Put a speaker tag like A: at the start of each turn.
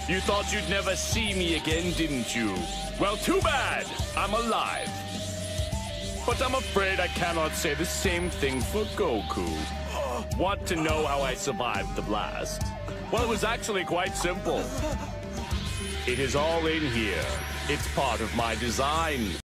A: You thought you'd never see me again, didn't you? Well, too bad. I'm alive. But I'm afraid I cannot say the same thing for Goku. Want to know how I survived the blast? Well, it was actually quite simple. It is all in here. It's part of my design.